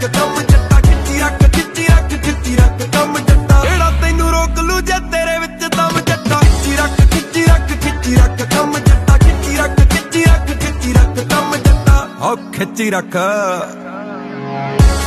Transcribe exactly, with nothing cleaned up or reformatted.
रख कम जट्टा खिच्ची रख खिच्ची रख खिच्ची रख कम जट्टा जेड़ा तैनू रोक लू जे तेरे विच दम जट्टा खिच्ची रख खिच्ची रख खिच्ची रख कम जट्टा खिच्ची रख खिच्ची रख खिच्ची रख कम जट्टा ओ खिच्ची रख।